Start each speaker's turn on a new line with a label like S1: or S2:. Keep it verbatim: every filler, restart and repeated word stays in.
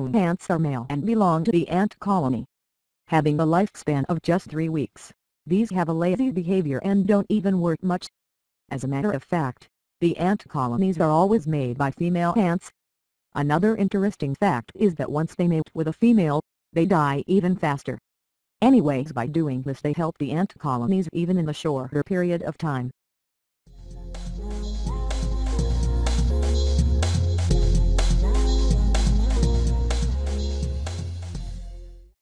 S1: young ants are male and belong to the ant colony. Having a lifespan of just three weeks, these have a lazy behavior and don't even work much. As a matter of fact, the ant colonies are always made by female ants. Another interesting fact is that once they mate with a female, they die even faster. Anyways, by doing this they help the ant colonies even in a shorter period of time.